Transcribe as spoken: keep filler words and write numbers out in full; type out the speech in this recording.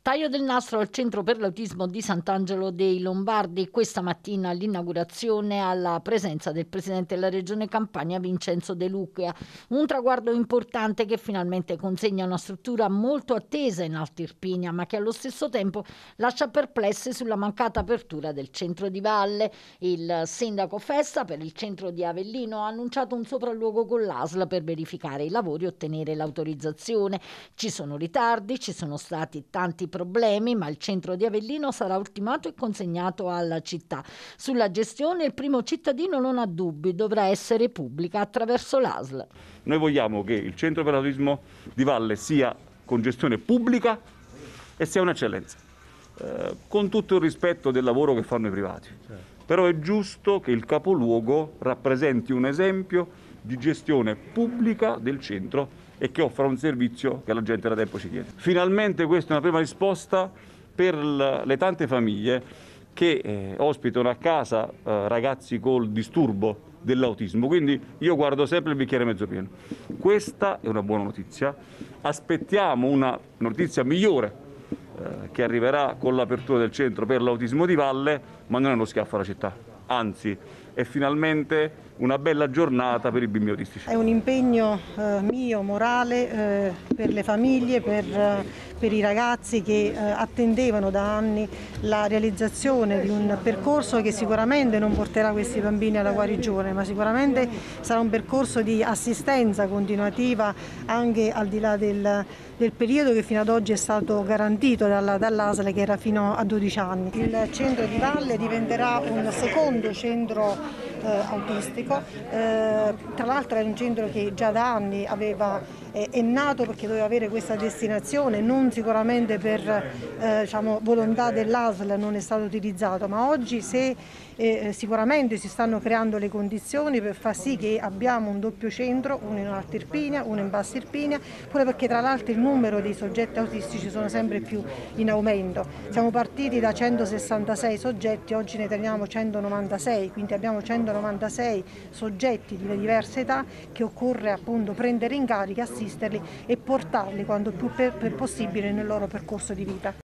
Taglio del nastro al Centro per l'Autismo di Sant'Angelo dei Lombardi. Questa mattina l'inaugurazione alla presenza del Presidente della Regione Campania Vincenzo De Luca. Un traguardo importante che finalmente consegna una struttura molto attesa in Alta Irpinia, ma che allo stesso tempo lascia perplessi sulla mancata apertura del centro di valle. Il sindaco Festa per il centro di Avellino ha annunciato un sopralluogo con l'A S L per verificare i lavori e ottenere l'autorizzazione. Ci sono ritardi, ci sono stati tanti problemi, ma il centro di Avellino sarà ultimato e consegnato alla città. Sulla gestione il primo cittadino non ha dubbi, dovrà essere pubblica attraverso l'A S L. Noi vogliamo che il centro per l'autismo di Valle sia con gestione pubblica e sia un'eccellenza, eh, con tutto il rispetto del lavoro che fanno i privati. Però è giusto che il capoluogo rappresenti un esempio di gestione pubblica del centro e che offra un servizio che la gente da tempo ci chiede. Finalmente questa è una prima risposta per le tante famiglie che eh, ospitano a casa eh, ragazzi col disturbo dell'autismo, quindi io guardo sempre il bicchiere mezzo pieno. Questa è una buona notizia, aspettiamo una notizia migliore eh, che arriverà con l'apertura del centro per l'autismo di Valle, ma non è uno schiaffo alla città, anzi è finalmente una bella giornata per i bimbi autistici. È un impegno eh, mio, morale, eh, per le famiglie, per, eh, per i ragazzi che eh, attendevano da anni la realizzazione di un percorso che sicuramente non porterà questi bambini alla guarigione, ma sicuramente sarà un percorso di assistenza continuativa anche al di là del, del periodo che fino ad oggi è stato garantito dalla, dall'A S L, che era fino a dodici anni. Il centro di Valle diventerà un secondo centro Eh, autistico, eh, tra l'altro è un centro che già da anni aveva, eh, è nato perché doveva avere questa destinazione, non sicuramente per eh, diciamo, volontà dell'A S L non è stato utilizzato, ma oggi se eh, sicuramente si stanno creando le condizioni per far sì che abbiamo un doppio centro, uno in Alta Irpinia, uno in Bassa Irpinia, pure perché tra l'altro il numero dei soggetti autistici sono sempre più in aumento. Siamo partiti da centosessantasei soggetti, oggi ne teniamo centonovantasei, quindi abbiamo centonovantasei soggetti di diverse età che occorre appunto prendere in carico, assisterli e portarli quanto più per, per possibile nel loro percorso di vita.